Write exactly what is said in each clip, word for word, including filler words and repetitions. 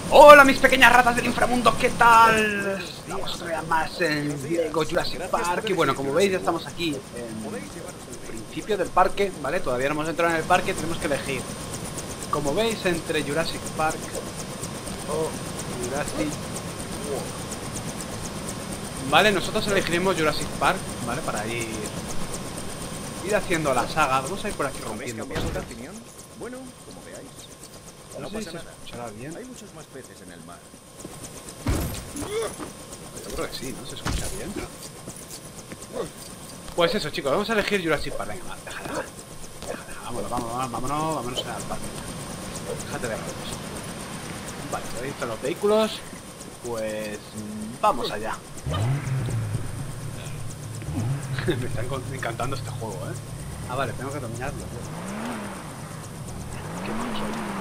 Hola mis pequeñas ratas del inframundo, ¿qué tal? Estamos todavía más en Lego Jurassic Park. Y bueno, como veis ya estamos aquí en el principio del parque, ¿vale? Todavía no hemos entrado en el parque, tenemos que elegir. Como veis, entre Jurassic Park o Jurassic World. Vale, nosotros elegiremos Jurassic Park, ¿vale? Para ir, ir haciendo la saga. Vamos a ir por aquí rompiendo cosas. Bueno, como veáis. No, no sé si se escuchará bien. Hay muchos más peces en el mar. Yo creo que sí, ¿no? ¿Se escucha bien? Pues eso, chicos, vamos a elegir Jurassic Park. Venga, va, déjala. Déjala, vámonos, vámonos, vámonos, vámonos al parque. Déjate de rollos. Vale, ahí están los vehículos. Pues vamos allá. Me está encantando este juego, ¿eh? Ah, vale, tengo que dominarlo. Qué malo soy.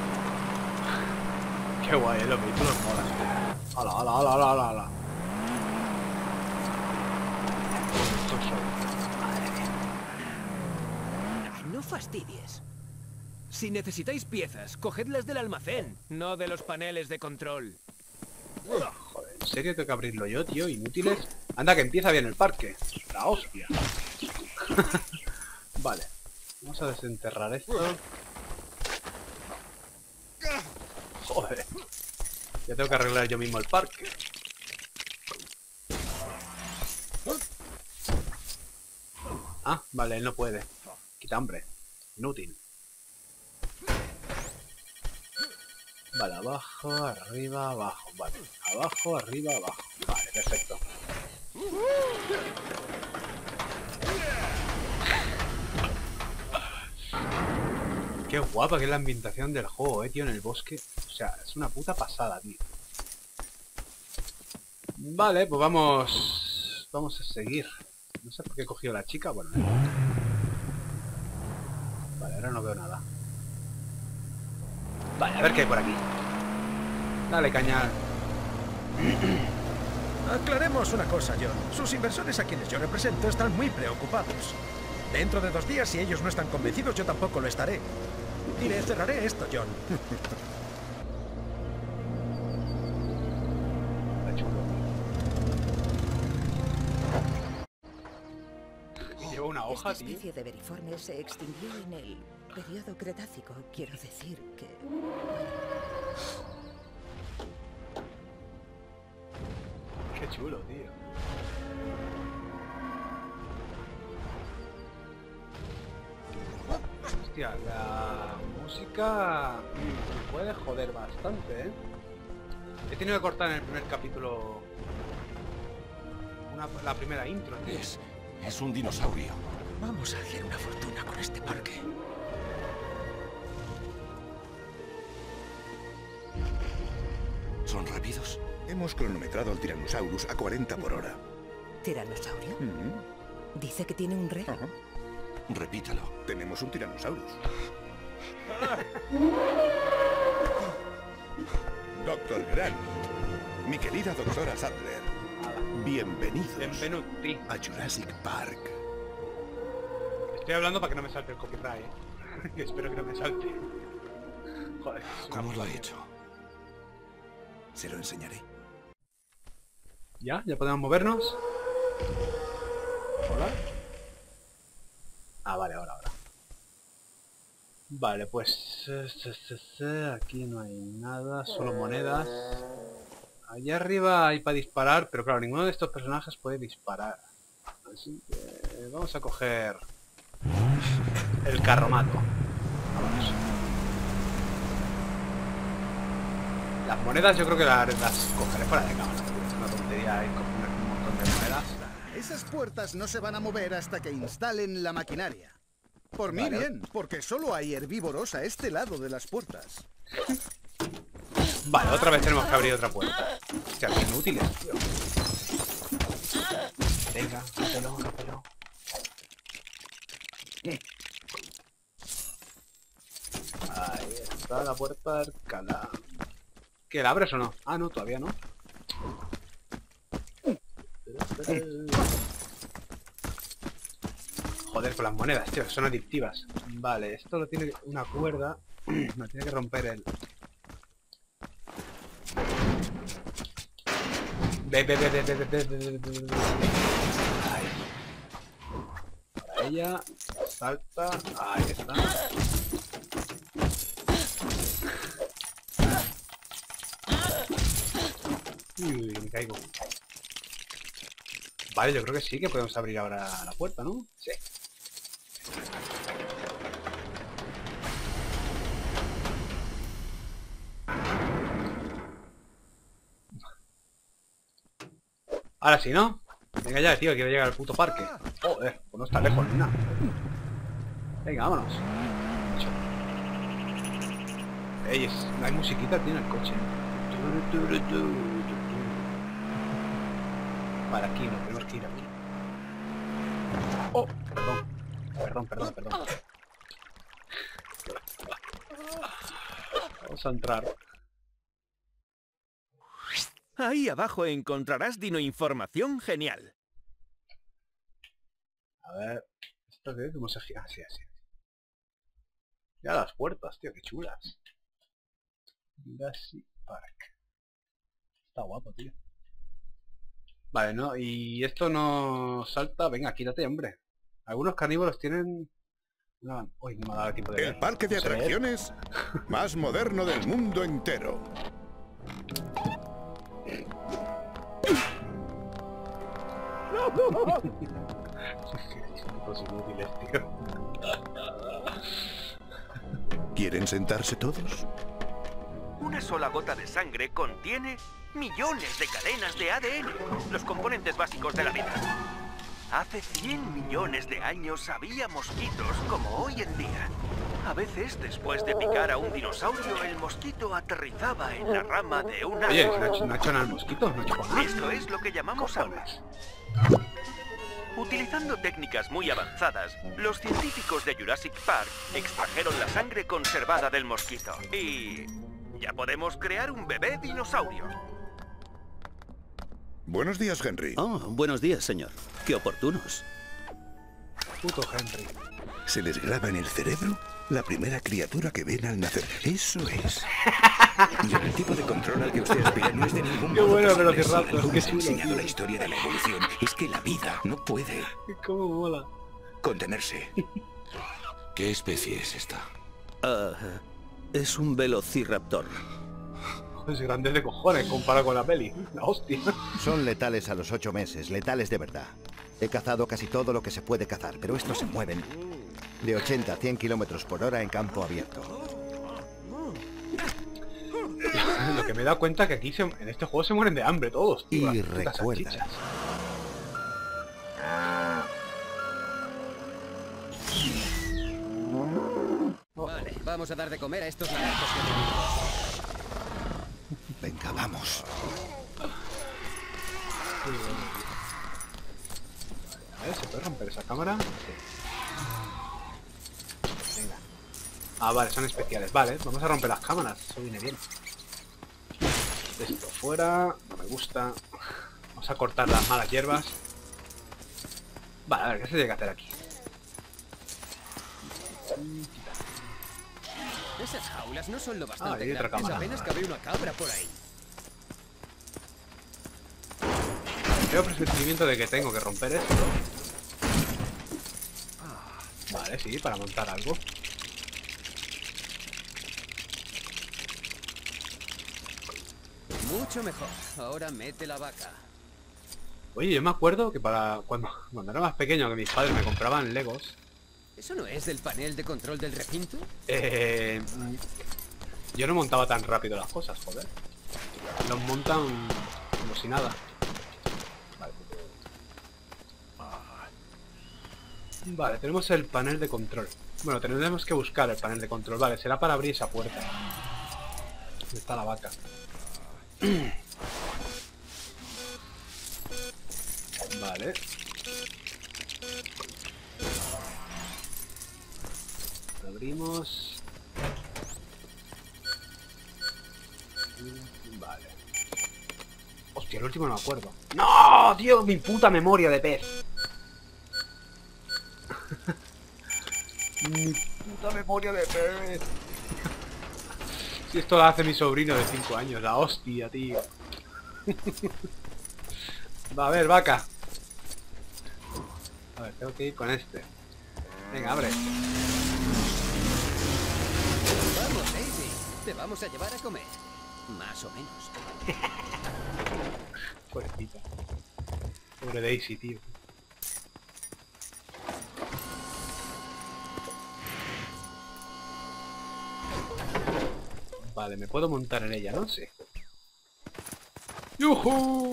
Qué guay, ¿eh? Los vehículos molan. Hola, hola, hola, hola, hola, hola. No fastidies. Si necesitáis piezas, cogedlas del almacén, no de los paneles de control. Joder, ¿en serio tengo que abrirlo yo, tío? Inútiles. Anda, que empieza bien el parque. La hostia. Vale. Vamos a desenterrar esto. Joder. Ya tengo que arreglar yo mismo el parque. Ah, vale, él no puede. Quita hambre. Inútil. Vale, abajo, arriba, abajo. Vale, abajo, arriba, abajo. Vale, perfecto. Qué guapa que es la ambientación del juego, eh, tío, en el bosque. O sea, es una puta pasada, tío. Vale, pues vamos... Vamos a seguir. No sé por qué he cogido a la chica. Bueno, no. Vale, ahora no veo nada. Vale, a ver qué hay por aquí. Dale, caña. Aclaremos una cosa, John. Sus inversores a quienes yo represento están muy preocupados. Dentro de dos días, si ellos no están convencidos, yo tampoco lo estaré. Y le cerraré esto, John. Llevo una hoja, Esta especie de veriformes se extinguió en el periodo Cretácico. Quiero decir que... Qué chulo, tío. Hostia, la música me puede joder bastante, ¿eh? He tenido que cortar en el primer capítulo una, la primera intro, tío. Es... es un dinosaurio. Vamos a hacer una fortuna con este parque. ¿Son rápidos? Hemos cronometrado al Tyrannosaurus a cuarenta por hora. ¿Tiranosaurio? Uh-huh. Dice que tiene un rey. Uh-huh. Repítalo. Tenemos un Tyrannosaurus. Doctor Grant, mi querida doctora Sadler, bienvenidos Benvenuti. a Jurassic Park. Estoy hablando para que no me salte el copyright, ¿eh? Espero que no me salte. Joder, ¿Cómo lo ha hecho? Se lo enseñaré. ¿Ya? ¿Ya podemos movernos? ¿Hola? Ah, vale, ahora, ahora. Vale, pues... Aquí no hay nada, solo monedas. Allá arriba hay para disparar, pero claro, ninguno de estos personajes puede disparar. Así que... Vamos a coger... el carromato. Vamos. Las monedas yo creo que las, las cogeré fuera de cámara. Es una tontería ir coger un montón de monedas. Esas puertas no se van a mover hasta que instalen la maquinaria. Por mí Vale. bien, porque solo hay herbívoros a este lado de las puertas. Vale, otra vez tenemos que abrir otra puerta. Hostia, qué inútiles, tío. Venga, rápelo, rápelo. Ahí está la puerta arcada. ¿Qué, la abres o no? Ah, no, todavía no. Joder, con las monedas, tío, son adictivas. Vale, esto lo tiene una cuerda. No tiene que romper el... Ve, ve, ve, ve, ve, ve, ve, ve, ve, ve. Ahí. Para ella. Salta. Ahí está. Uy, me caigo. Vale, yo creo que sí, que podemos abrir ahora la puerta, ¿no? Sí. Ahora sí, ¿no? Venga ya, tío, quiero llegar al puto parque. Joder, pues no está lejos ni nada. Venga, vámonos. Ey, es- no hay musiquita, tío, en el coche. Vale, aquí, nos tenemos que ir aquí. Oh, perdón. Perdón, perdón, perdón. Vamos a entrar. Ahí abajo encontrarás dinoinformación genial. A ver. ¿Esto qué es? ¿Cómo se gira? Ah, sí, así. Ya las puertas, tío, qué chulas. Jurassic Park. Está guapo, tío. Vale, ¿no? Y esto no salta. Venga, quítate, hombre. Algunos carnívoros tienen... No, uy, no me ha dado tiempo de ver. El parque de No sé leer. atracciones más moderno del mundo entero. Putos inútiles, tío. ¿Quieren sentarse todos? Una sola gota de sangre contiene millones de cadenas de A D N, los componentes básicos de la vida. Hace cien millones de años había mosquitos como hoy en día. A veces, después de picar a un dinosaurio, el mosquito aterrizaba en la rama de un Oye, árbol. ¿no ha hecho- no ha hecho nada el mosquito? ¿No ha hecho nada? Esto es lo que llamamos aura. Utilizando técnicas muy avanzadas, los científicos de Jurassic Park extrajeron la sangre conservada del mosquito. Y... ya podemos crear un bebé dinosaurio. Buenos días, Henry. Oh, buenos días, señor. Qué oportunos. Puto Henry. Se les graba en el cerebro la primera criatura que ven al nacer. Eso es. Y el tipo de control al que usted aspira no es de ningún Qué modo bueno, posible. Velociraptor, Si algo qué nos ha chulo, enseñado tío. la historia de la evolución es que la vida no puede ¿Cómo mola? contenerse. ¿Qué especie es esta? Ah, es un velociraptor. Es grande de cojones comparado con la peli. La hostia. Son letales a los ocho meses, letales de verdad. He cazado casi todo lo que se puede cazar, pero estos se mueven de ochenta a cien kilómetros por hora en campo abierto. Lo que me he dado cuenta que aquí se- en este juego se mueren de hambre todos, tío. Y las putas recuerda. salchichas. Vale, vamos a dar de comer a estos lagartos que Venga, vamos. A ver, ¿se puede romper esa cámara? Sí. Venga. Ah, vale, son especiales. Vale, vamos a romper las cámaras. Eso viene bien. Esto fuera. No me gusta. Vamos a cortar las malas hierbas. Vale, a ver, ¿qué se tiene que hacer aquí? Esas jaulas no son lo Ah, bastante hay otra grandes, cámara. apenas cabe una cabra por ahí. Tengo presentimiento de que tengo que romper esto. Vale, sí, para montar algo. Mucho mejor. Ahora mete la vaca. Oye, yo me acuerdo que para cuando, cuando era más pequeño, que mis padres me compraban Legos, ¿Eso no es del panel de control del recinto? eh, yo no montaba tan rápido las cosas, joder. Los montan como si nada. Vale. Vale, tenemos el panel de control. Bueno, tendremos que buscar el panel de control. Vale, será para abrir esa puerta. ¿Dónde está la vaca? Vale. Abrimos. Vale. Hostia, el último no me acuerdo. ¡No! Tío, mi puta memoria de pez. Mi puta memoria de pez. Si esto lo hace mi sobrino de cinco años, la hostia, tío. Va, a ver, vaca. A ver, tengo que ir con este. Venga, abre. Vamos, Daisy. Te vamos a llevar a comer. Más o menos. Pobrecita. Pobre Daisy, tío. Vale, me puedo montar en ella, ¿no? Sí. ¡Yujú!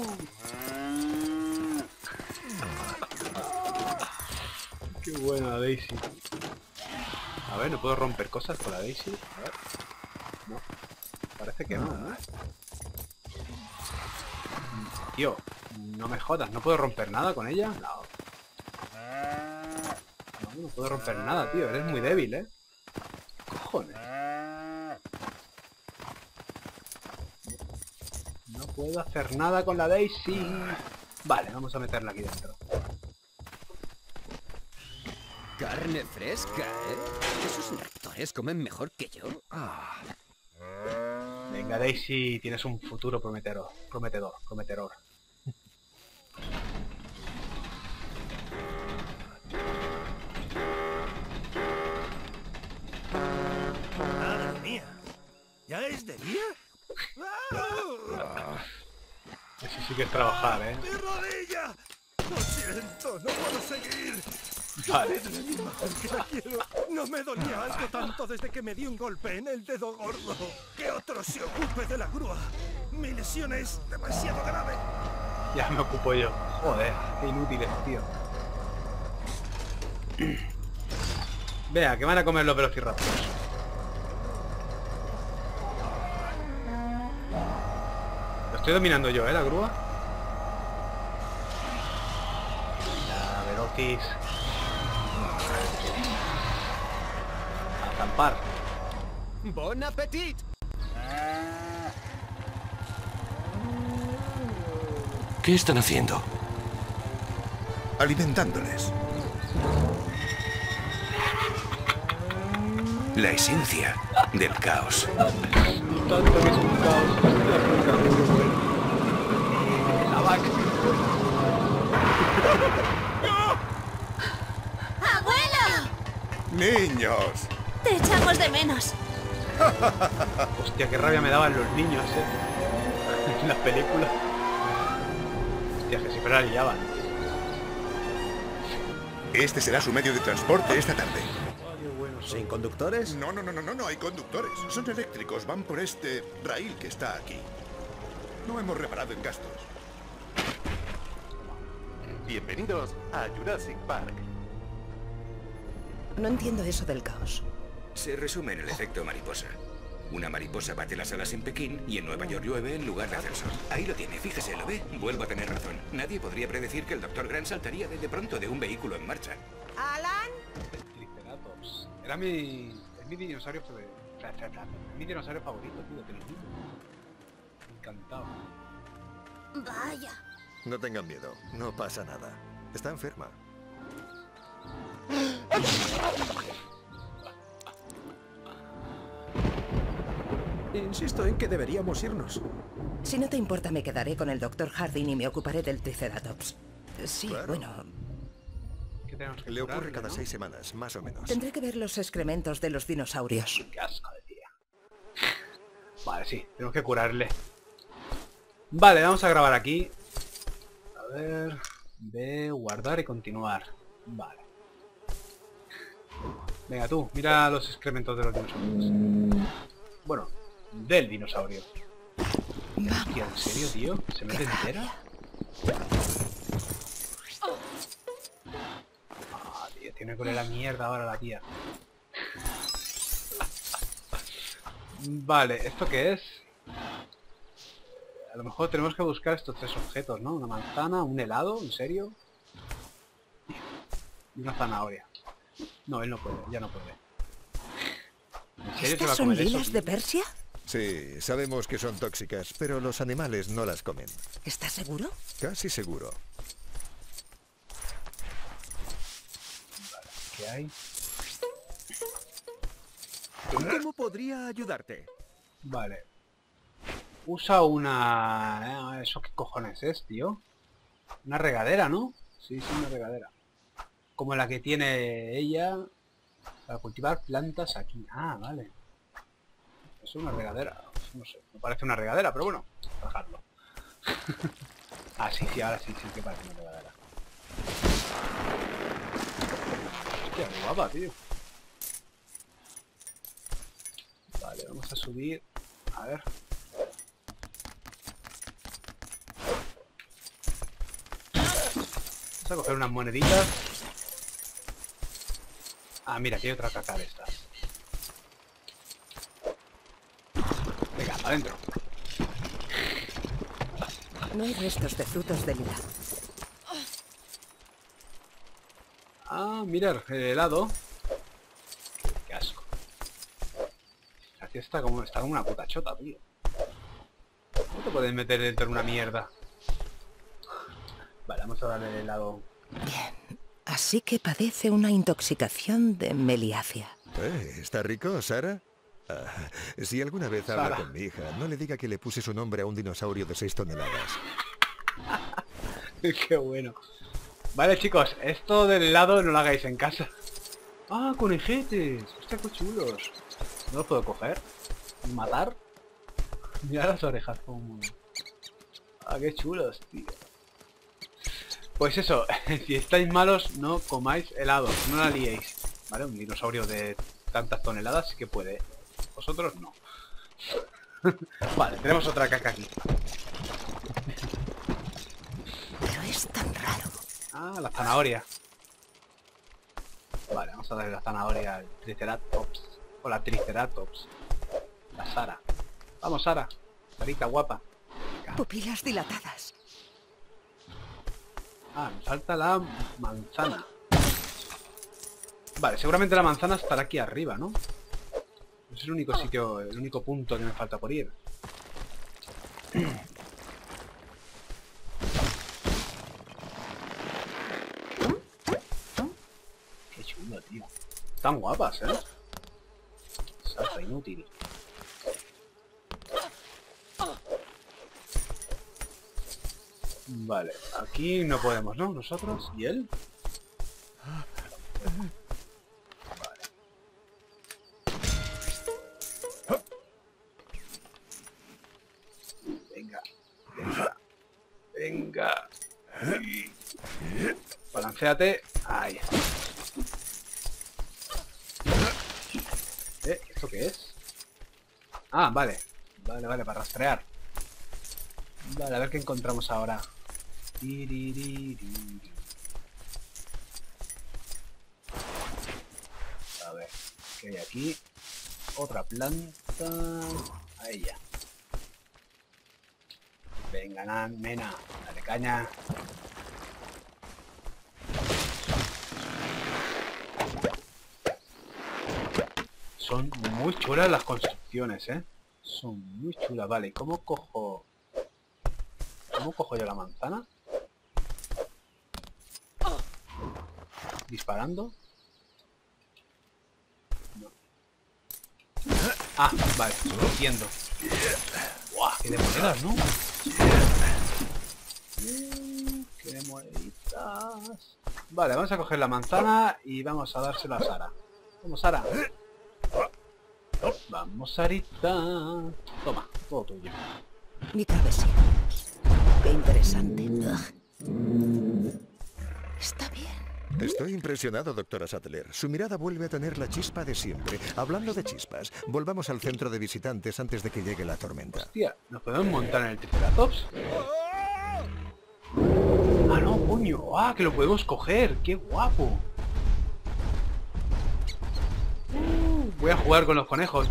Qué buena la Daisy. A ver, ¿no puedo romper cosas con la Daisy? A ver. No. Parece que no, ¿no? Tío, no me jodas, ¿no puedo romper nada con ella? No. No, no puedo romper nada, tío. Eres muy débil, ¿eh? ¿Qué cojones? No puedo hacer nada con la Daisy. Vale, vamos a meterla aquí dentro. Carne fresca, ¿eh? ¿Esos raptores comen mejor que yo? Ah. Venga, Daisy, tienes un futuro prometedor. Prometedor, prometedor. ¡Madre mía! ¿Ya es de día? Eso sí que es trabajar, ¿eh? ¡Mi rodilla! Lo siento, no puedo seguir. Vale. Que la quiero. No me dolía algo tanto desde que me di un golpe en el dedo gordo. Que otro se ocupe de la grúa. Mi lesión es demasiado grave. Ya me ocupo yo. Joder, qué inútiles, tío. Vea, que van a comer los velociraptors. Lo estoy dominando yo, ¿eh? La grúa. La velocis. A zampar. ¡Bon appetit! ¿Qué están haciendo? Alimentándoles. La esencia del caos. Tanto que es un caos. La vaca. ¡Abuelo! ¡Niños! Te echamos de menos. Hostia, qué rabia me daban los niños, eh. En las películas. Hostia, que siempre la liaban. Este será su medio de transporte esta tarde. ¿Sin conductores? No, no, no, no, no, no hay conductores. Son eléctricos, van por este raíl que está aquí. No hemos reparado en gastos. Bienvenidos a Jurassic Park. No entiendo eso del caos. Se resume en el efecto mariposa. Una mariposa bate las alas en Pekín y en Nueva York llueve en lugar de hacer sol. Ahí lo tiene, fíjese, ¿lo ve? Vuelvo a tener razón. Nadie podría predecir que el doctor Grant saltaría de, de pronto de un vehículo en marcha. ¿Alan? Triceratops. Era mi... Es mi dinosaurio favorito. Es mi dinosaurio favorito, tío, te lo digo. Encantado. Vaya. No tengan miedo, no pasa nada. Está enferma. Insisto en que deberíamos irnos. Si no te importa, me quedaré con el doctor Harding y me ocuparé del Triceratops. Sí, Claro. bueno... Que Le ocurre cada seis semanas, más o menos. Tendré que ver los excrementos de los dinosaurios. Qué asco de tía. Vale, sí, tenemos que curarle. Vale, vamos a grabar aquí. A ver... De guardar y continuar. Vale. Venga tú, mira los excrementos de los dinosaurios. Bueno, del dinosaurio. Hostia, ¿en serio, tío? ¿Se mete entera? Ah, tío, tiene que oler la mierda ahora la tía. Vale, ¿esto qué es? A lo mejor tenemos que buscar estos tres objetos, ¿no? Una manzana, un helado, ¿en serio? Y una zanahoria. No, él no puede, ya no puede. ¿En serio se va a ¿Estas son comer eso, lilas tío? de Persia? Sí, sabemos que son tóxicas, pero los animales no las comen. ¿Estás seguro? Casi seguro. ¿Qué hay? ¿Cómo podría ayudarte? Vale. Usa una... ¿Eso qué cojones es, tío? Una regadera, ¿no? Sí, sí, una regadera. Como la que tiene ella para cultivar plantas aquí. Ah, vale. Es una regadera. No sé, me parece una regadera, pero bueno, bajarlo. Ah, sí, sí, ahora sí, sí que parece una regadera. Hostia, qué guapa, tío. Vale, vamos a subir. A ver. Vamos a coger unas moneditas. Ah, mira, aquí hay otra caca de estas. Venga, para adentro. No hay restos de frutos de lila. Ah, mira, el helado. Qué asco. Aquí está como, está como una puta chota, tío. ¿Cómo te puedes meter dentro de una mierda? Vale, vamos a darle el helado. Bien. Así que padece una intoxicación de meliacia. Eh, ¿Está rico, Sara? Ah, si alguna vez habla Sara. con mi hija, no le diga que le puse su nombre a un dinosaurio de seis toneladas. Qué bueno. Vale, chicos, esto del helado no lo hagáis en casa. Ah, conejetes. Hostia, qué chulos. ¿No los puedo coger? ¿Matar? Mira las orejas como... Ah, qué chulos, tío. Pues eso, si estáis malos, no comáis helado, no la liéis. ¿Vale? Un dinosaurio de tantas toneladas sí que puede. Vosotros no. Vale, tenemos otra caca aquí. Pero es tan raro. Ah, la zanahoria. Vale, vamos a darle la zanahoria al Triceratops. O la Triceratops. La Sara. Vamos, Sara. Sarita guapa. Pupilas dilatadas. Ah, me falta la manzana. Vale, seguramente la manzana estará aquí arriba, ¿no? Es el único sitio, el único punto que me falta por ir. Qué chulo, tío. Están guapas, ¿eh? Salsa inútil. Vale, aquí no podemos, ¿no? Nosotros y él. Venga, venga, venga. Balanceate. Ahí. ¿Eh? ¿Esto qué es? Ah, vale. Vale, vale, para rastrear. Vale, a ver qué encontramos ahora. A ver, ¿qué hay aquí? Otra planta. A ella. Venga, nan, nena, dale caña. Son muy chulas las construcciones, ¿eh? Son muy chulas. Vale, ¿cómo cojo? ¿Cómo cojo yo la manzana? ¿Disparando? No. Ah, vale, entiendo. ¡Guau! ¡Qué de monedas, ¿no? ¡Qué de moneditas! Vale, vamos a coger la manzana y vamos a dársela a Sara. Vamos, Sara. Vamos, Sarita. Toma, todo tuyo. Mi travesía. Qué interesante. Está bien. Estoy impresionado, doctora Sattler. Su mirada vuelve a tener la chispa de siempre. Hablando de chispas, volvamos al centro de visitantes antes de que llegue la tormenta. Hostia, ¿nos podemos montar en el Triceratops? Ah, no, coño. Ah, que lo podemos coger. ¡Qué guapo! Uh, voy a jugar con los conejos.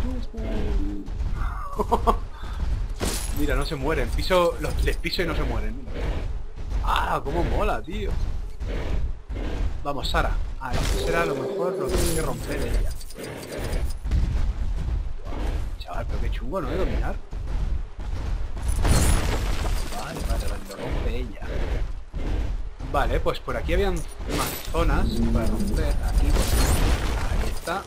Mira, no se mueren. Piso, los, les piso y no se mueren. Ah, cómo mola, tío. Vamos, Sara. Ah, esto será lo mejor lo que hay que romper ella. Chaval, pero qué chungo, ¿no? De dominar. Vale, vale, vale, lo rompe ella. Vale, pues por aquí habían más zonas para romper. Aquí, pues, ahí está.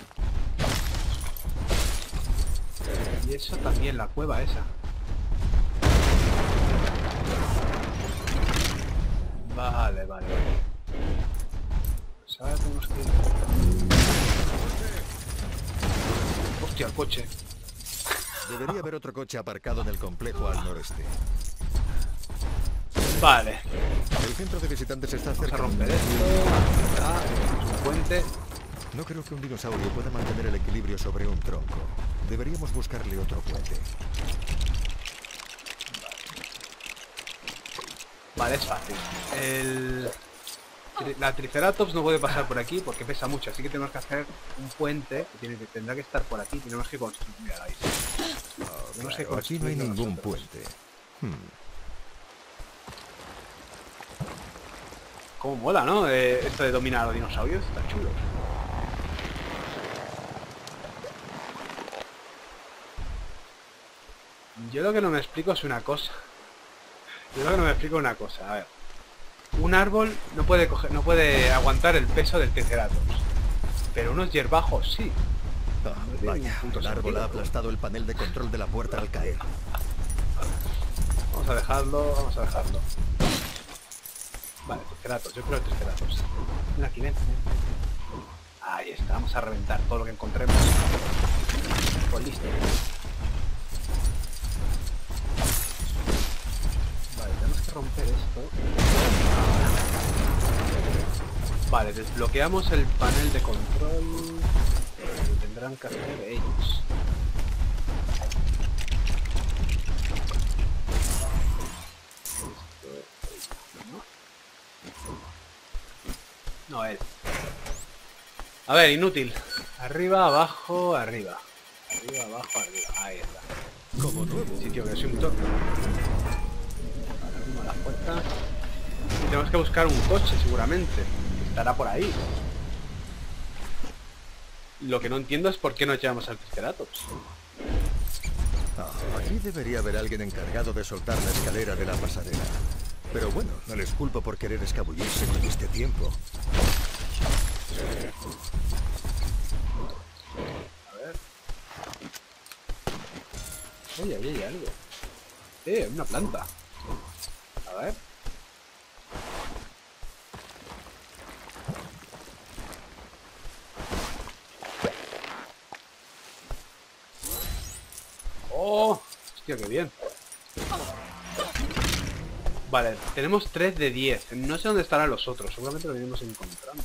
Y eso también, la cueva esa. Hostia, el coche. Debería haber otro coche aparcado en el complejo al noreste. Vale. El centro de visitantes está Vamos cerca. a romper esto. Ah, es un puente. No creo que un dinosaurio pueda mantener el equilibrio sobre un tronco. Deberíamos buscarle otro puente. Vale, es fácil. El... La Triceratops no puede pasar por aquí porque pesa mucho, así que tenemos que hacer un puente que, tiene que tendrá que estar por aquí. Tenemos que construir. Mira, ahí. Oh, Tenemos que claro, aquí no hay construirlo ningún nosotros. puente. Hmm. Cómo mola, ¿no? Eh, esto de dominar a los dinosaurios está chulo. Yo lo que no me explico es una cosa. Yo lo que no me explico es una cosa. A ver. Un árbol no puede coger, no puede aguantar el peso del Triceratops. Pero unos hierbajos sí. Oh, No tiene vaya, ningún punto el árbol sentido. ha aplastado el panel de control de la puerta al caer. Vamos a dejarlo, vamos a dejarlo. Vale, Triceratops, yo creo Triceratops. Ven aquí, ven. Ahí está, vamos a reventar todo lo que encontremos. Pues listo. Vale, tenemos que romper esto. Vale, desbloqueamos el panel de control. Lo tendrán que hacer ellos. No, él. A ver, inútil. Arriba, abajo, arriba. Arriba, abajo, arriba. Ahí está. Como nuevo. Sitio que asunto. Abrimos la puerta. Y tenemos que buscar un coche, seguramente. Estará por ahí. Lo que no entiendo es por qué no echamos al Triceratops. Ah, aquí debería haber alguien encargado de soltar la escalera de la pasarela. Pero bueno, no les culpo por querer escabullirse con este tiempo. A ver. Oye, ahí hay algo. Eh, una planta. A ver. Oh, hostia, qué bien. Vale, tenemos tres de diez. No sé dónde estarán los otros. Seguramente lo iremos encontrando.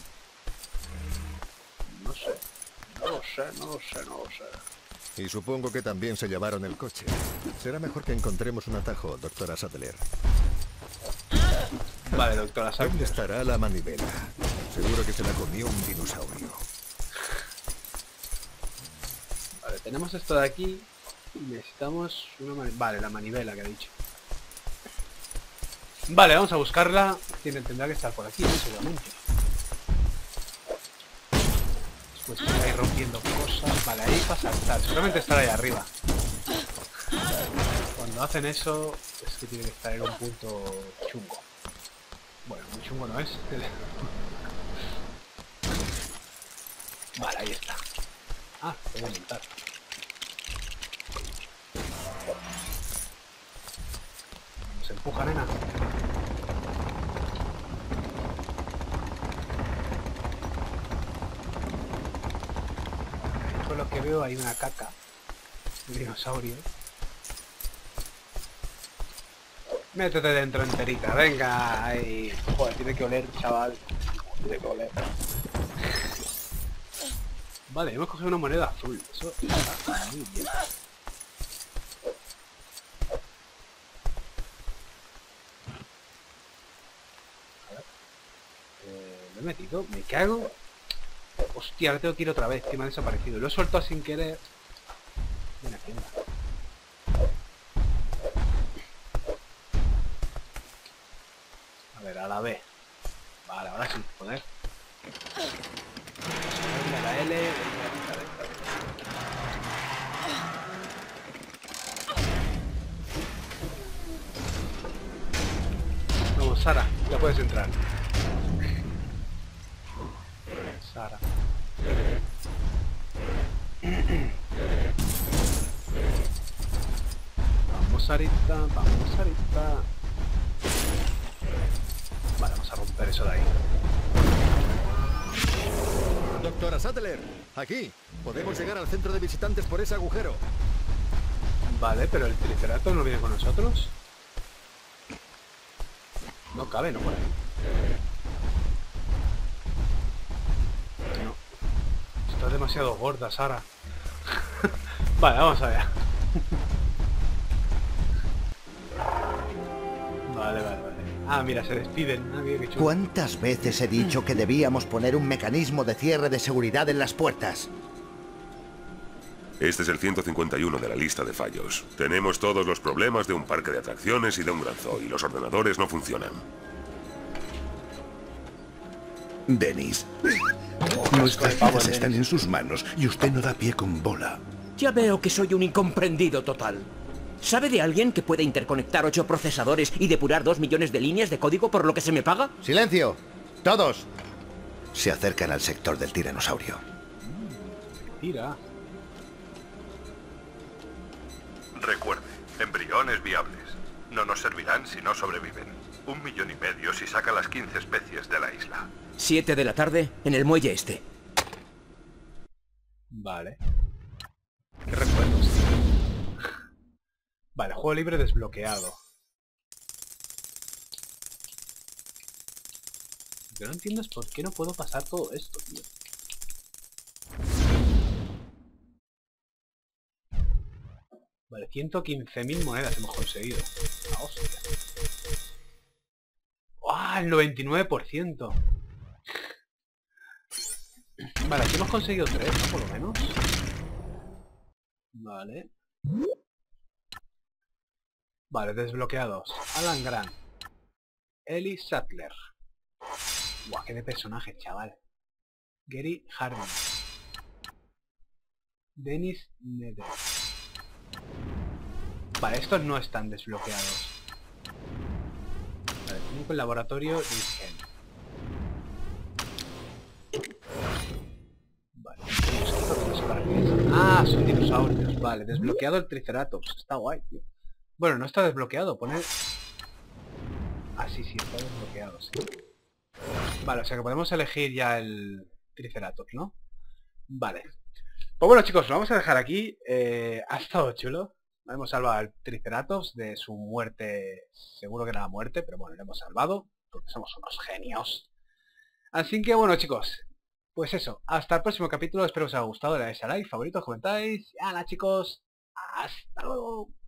No sé. No lo sé, no lo sé, no lo sé. Y supongo que también se llevaron el coche. Será mejor que encontremos un atajo, doctora Sattler. Vale, doctora ¿Dónde Sattler. estará la manivela? Seguro que se la comió un dinosaurio. Vale, tenemos esto de aquí. Y necesitamos una manivela. Vale, la manivela que ha dicho. Vale, vamos a buscarla. Tiene, tendrá que estar por aquí, ¿no? Seguramente. Después está ahí rompiendo cosas. Vale, ahí pasa estar. Seguramente estará ahí arriba. Cuando hacen eso, es que tiene que estar en un punto chungo. Bueno, muy chungo no es. Vale, ahí está. Ah, puedo montar. Se empuja, nena. Por lo que veo hay una caca. Un dinosaurio. Métete dentro enterita, venga. Ahí. Joder, tiene que oler, chaval. Tiene que oler. Vale, hemos cogido una moneda azul. Eso está muy bien. Lo he metido, me cago. Hostia, ahora tengo que ir otra vez, que me ha desaparecido. Lo he soltado sin querer. Ven aquí, anda. A ver, a la B. Vale, ahora sí, joder. A la L. Vamos, Sara, ya puedes entrar. Sara. Vamos, Sarita, vamos, Sarita. Vale, vamos a romper eso de ahí. Doctora Sattler. Aquí. Podemos llegar al centro de visitantes por ese agujero. Vale, pero el Triceratops no viene con nosotros. No cabe, ¿no? Por ahí. No. Estás demasiado gorda, Sara. Vale, vamos a ver. Vale, vale, vale. Ah, mira, se despiden. Ah, mira qué chulo. ¿Cuántas veces he dicho que debíamos poner un mecanismo de cierre de seguridad en las puertas? Este es el ciento cincuenta y uno de la lista de fallos. Tenemos todos los problemas de un parque de atracciones y de un gran zoo, y los ordenadores no funcionan. Dennis, nuestras vidas están en sus manos y usted no da pie con bola. Ya veo que soy un incomprendido total. ¿Sabe de alguien que pueda interconectar ocho procesadores y depurar dos millones de líneas de código por lo que se me paga? ¡Silencio! ¡Todos! Se acercan al sector del tiranosaurio. Tira. Recuerde, embriones viables. No nos servirán si no sobreviven. Un millón y medio si saca las quince especies de la isla. Siete de la tarde en el muelle este. Vale. Qué recuerdos. Vale, juego libre desbloqueado. Lo que no entiendo es por qué no puedo pasar todo esto, tío. Vale, ciento quince mil monedas hemos conseguido. Ah, hostia. ¡Ah! El noventa y nueve por ciento. Vale, aquí hemos conseguido tres, ¿no? Por lo menos. Vale. Vale, desbloqueados. Alan Grant. Ellie Sattler. Buah, qué de personaje, chaval. Gary Harden. Dennis Nether. Vale, estos no están desbloqueados. Vale, tengo el laboratorio de Ingen. Vale, ah, son dinosaurios. Vale, desbloqueado el Triceratops. Está guay, tío. Bueno, no está desbloqueado, pone... Ah, sí, sí, está desbloqueado, sí. Vale, o sea que podemos elegir ya el Triceratops, ¿no? Vale. Pues bueno, chicos, lo vamos a dejar aquí. Eh, ha estado chulo. Hemos salvado al Triceratops de su muerte. Seguro que era la muerte, pero bueno, lo hemos salvado porque somos unos genios. Así que bueno, chicos, pues eso, hasta el próximo capítulo. Espero que os haya gustado, le dais a like, favoritos, comentáis. Y ¡hala, chicos! ¡Hasta luego!